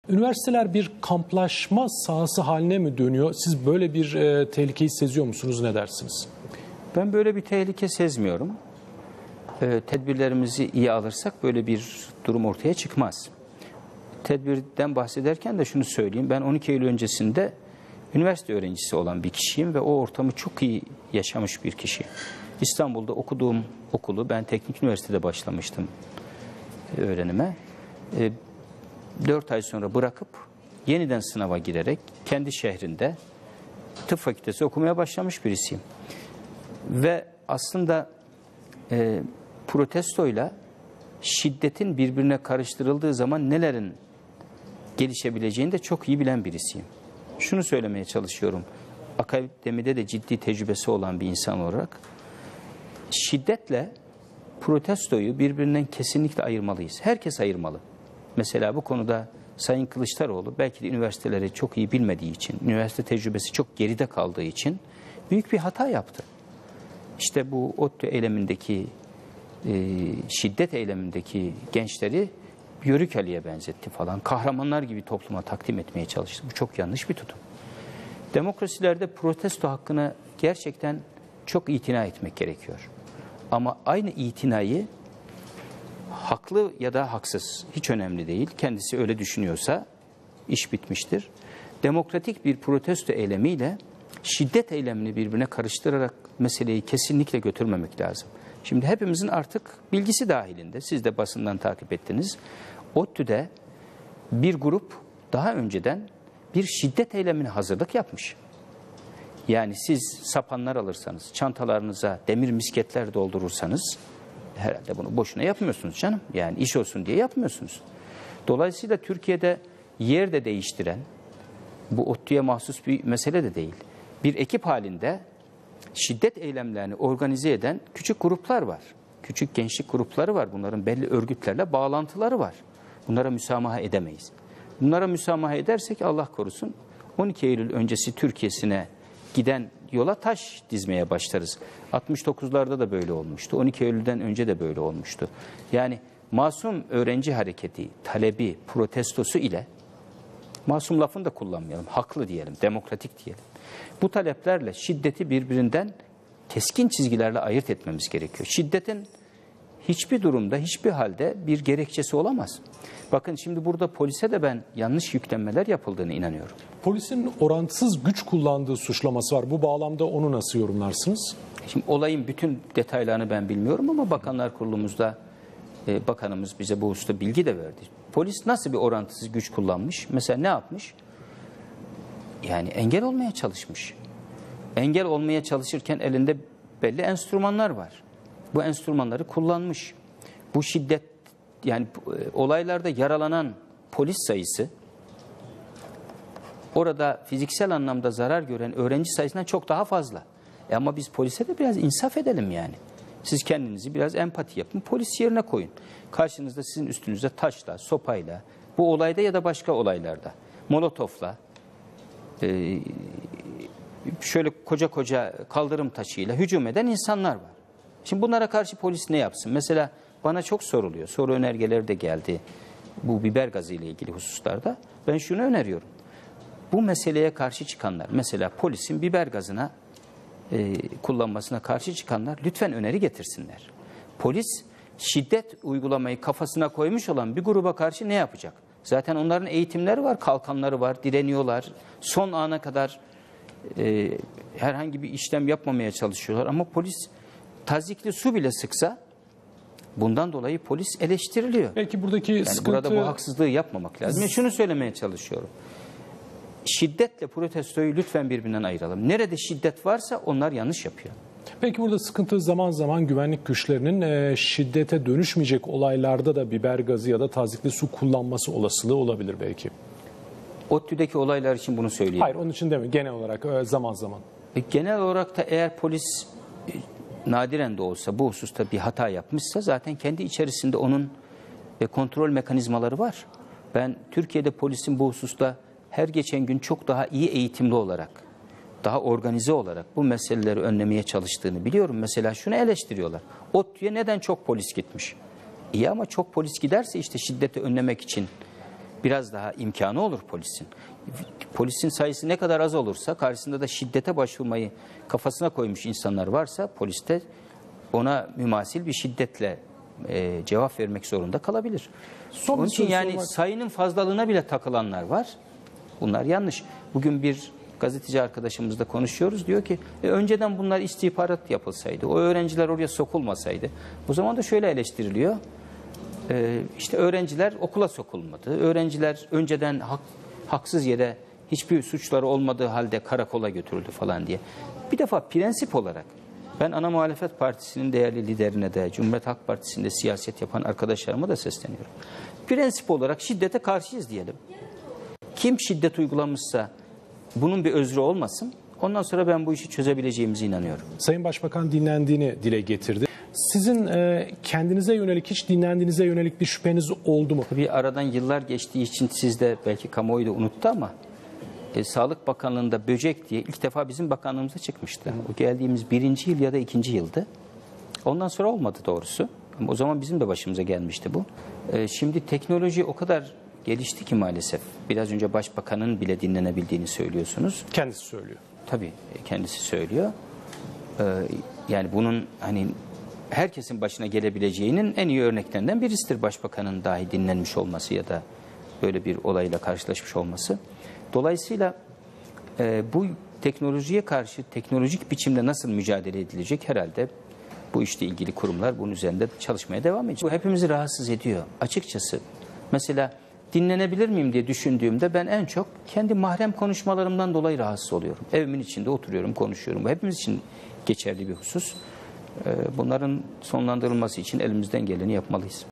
Üniversiteler bir kamplaşma sahası haline mi dönüyor? Siz böyle bir tehlikeyi seziyor musunuz? Ne dersiniz? Ben böyle bir tehlike sezmiyorum. Tedbirlerimizi iyi alırsak böyle bir durum ortaya çıkmaz. Tedbirden bahsederken de şunu söyleyeyim. Ben 12 Eylül öncesinde üniversite öğrencisi olan bir kişiyim ve o ortamı çok iyi yaşamış bir kişi. İstanbul'da okuduğum okulu ben teknik üniversitede başlamıştım öğrenime. 4 ay sonra bırakıp yeniden sınava girerek kendi şehrinde tıp fakültesi okumaya başlamış birisiyim. Ve aslında protestoyla şiddetin birbirine karıştırıldığı zaman nelerin gelişebileceğini de çok iyi bilen birisiyim. Şunu söylemeye çalışıyorum. Akademide de ciddi tecrübesi olan bir insan olarak şiddetle protestoyu birbirinden kesinlikle ayırmalıyız. Herkes ayırmalı. Mesela bu konuda Sayın Kılıçdaroğlu belki de üniversiteleri çok iyi bilmediği için, üniversite tecrübesi çok geride kaldığı için büyük bir hata yaptı. İşte bu ODTÜ eylemindeki, şiddet eylemindeki gençleri Yörük Ali'ye benzetti falan. Kahramanlar gibi topluma takdim etmeye çalıştı. Bu çok yanlış bir tutum. Demokrasilerde protesto hakkına gerçekten çok itina etmek gerekiyor. Ama aynı itinayı haklı ya da haksız hiç önemli değil. Kendisi öyle düşünüyorsa iş bitmiştir. Demokratik bir protesto eylemiyle şiddet eylemini birbirine karıştırarak meseleyi kesinlikle götürmemek lazım. Şimdi hepimizin artık bilgisi dahilinde, siz de basından takip ettiniz. ODTÜ'de bir grup daha önceden bir şiddet eylemine hazırlık yapmış. Yani siz sapanlar alırsanız, çantalarınıza demir misketler doldurursanız herhalde bunu boşuna yapmıyorsunuz canım. Yani iş olsun diye yapmıyorsunuz. Dolayısıyla Türkiye'de yer de değiştiren, bu ODTÜ'ye mahsus bir mesele de değil. Bir ekip halinde şiddet eylemlerini organize eden küçük gruplar var. Küçük gençlik grupları var. Bunların belli örgütlerle bağlantıları var. Bunlara müsamaha edemeyiz. Bunlara müsamaha edersek Allah korusun 12 Eylül öncesi Türkiye'sine giden yola taş dizmeye başlarız. 69'larda da böyle olmuştu. 12 Eylül'den önce de böyle olmuştu. Yani masum öğrenci hareketi, talebi, protestosu ile masum lafını da kullanmayalım. Haklı diyelim, demokratik diyelim. Bu taleplerle şiddeti birbirinden keskin çizgilerle ayırt etmemiz gerekiyor. Şiddetin hiçbir durumda, hiçbir halde bir gerekçesi olamaz. Bakın şimdi burada polise de ben yanlış yüklenmeler yapıldığını inanıyorum. Polisin orantısız güç kullandığı suçlaması var. Bu bağlamda onu nasıl yorumlarsınız? Şimdi olayın bütün detaylarını ben bilmiyorum ama Bakanlar Kurulumuzda bakanımız bize bu hususta bilgi de verdi. Polis nasıl bir orantısız güç kullanmış? Mesela ne yapmış? Yani engel olmaya çalışmış. Engel olmaya çalışırken elinde belli enstrümanlar var. Bu enstrümanları kullanmış. Bu şiddet, yani olaylarda yaralanan polis sayısı orada fiziksel anlamda zarar gören öğrenci sayısından çok daha fazla. Ama biz polise de biraz insaf edelim yani. Siz kendinizi biraz empati yapın, polis yerine koyun. Karşınızda sizin üstünüze taşla, sopayla, bu olayda ya da başka olaylarda, molotofla, şöyle koca koca kaldırım taşıyla hücum eden insanlar var. Şimdi bunlara karşı polis ne yapsın? Mesela bana çok soruluyor, soru önergeleri de geldi bu biber gazı ile ilgili hususlarda. Ben şunu öneriyorum. Bu meseleye karşı çıkanlar, mesela polisin biber gazına kullanmasına karşı çıkanlar lütfen öneri getirsinler. Polis şiddet uygulamayı kafasına koymuş olan bir gruba karşı ne yapacak? Zaten onların eğitimleri var, kalkanları var, direniyorlar. Son ana kadar herhangi bir işlem yapmamaya çalışıyorlar. Ama polis tazikli su bile sıksa bundan dolayı polis eleştiriliyor. Belki buradaki yani sıkıntı... Burada bu haksızlığı yapmamak lazım. Yani şunu söylemeye çalışıyorum. Şiddetle protestoyu lütfen birbirinden ayıralım. Nerede şiddet varsa onlar yanlış yapıyor. Peki burada sıkıntı zaman zaman güvenlik güçlerinin şiddete dönüşmeyecek olaylarda da biber gazı ya da tazikli su kullanması olasılığı olabilir belki. ODTÜ'deki olaylar için bunu söyleyeyim. Hayır, onun için demiyorum. Genel olarak zaman zaman. Genel olarak da eğer polis nadiren de olsa bu hususta bir hata yapmışsa zaten kendi içerisinde onun kontrol mekanizmaları var. Ben Türkiye'de polisin bu hususta her geçen gün çok daha iyi eğitimli olarak, daha organize olarak bu meseleleri önlemeye çalıştığını biliyorum. Mesela şunu eleştiriyorlar. ODTÜ'ye neden çok polis gitmiş? İyi ama çok polis giderse işte şiddeti önlemek için biraz daha imkanı olur polisin. Polisin sayısı ne kadar az olursa, karşısında da şiddete başvurmayı kafasına koymuş insanlar varsa, poliste ona mümasil bir şiddetle cevap vermek zorunda kalabilir. Son Onun bir için soru yani sormak- sayının fazlalığına bile takılanlar var. Bunlar yanlış. Bugün bir gazeteci arkadaşımızla konuşuyoruz. Diyor ki önceden bunlar istihbarat yapılsaydı, o öğrenciler oraya sokulmasaydı. O zaman da şöyle eleştiriliyor. İşte öğrenciler okula sokulmadı. Öğrenciler önceden haksız yere hiçbir suçları olmadığı halde karakola götürüldü falan diye. Bir defa prensip olarak ben ana muhalefet partisinin değerli liderine de, Cumhuriyet Halk Partisi'nde siyaset yapan arkadaşlarıma da sesleniyorum. Prensip olarak şiddete karşıyız diyelim. Kim şiddet uygulamışsa bunun bir özrü olmasın. Ondan sonra ben bu işi çözebileceğimize inanıyorum. Sayın Başbakan dinlendiğini dile getirdi. Sizin kendinize yönelik, hiç dinlendiğinize yönelik bir şüpheniz oldu mu? Tabii aradan yıllar geçtiği için siz de belki kamuoyu da unuttu ama Sağlık Bakanlığı'nda böcek diye ilk defa bizim bakanlığımıza çıkmıştı. O geldiğimiz 1. yıl ya da 2. yıldı. Ondan sonra olmadı doğrusu. Ama o zaman bizim de başımıza gelmişti bu. Şimdi teknoloji o kadar gelişti ki maalesef. Biraz önce Başbakan'ın bile dinlenebildiğini söylüyorsunuz. Kendisi söylüyor. Tabii kendisi söylüyor. Yani bunun hani herkesin başına gelebileceğinin en iyi örneklerinden birisidir Başbakanın dahi dinlenmiş olması ya da böyle bir olayla karşılaşmış olması. Dolayısıyla bu teknolojiye karşı teknolojik biçimde nasıl mücadele edilecek herhalde bu işle ilgili kurumlar bunun üzerinde çalışmaya devam edecek. Bu hepimizi rahatsız ediyor açıkçası. Mesela dinlenebilir miyim diye düşündüğümde ben en çok kendi mahrem konuşmalarımdan dolayı rahatsız oluyorum. Evimin içinde oturuyorum, konuşuyorum. Bu hepimiz için geçerli bir husus. Bunların sonlandırılması için elimizden geleni yapmalıyız.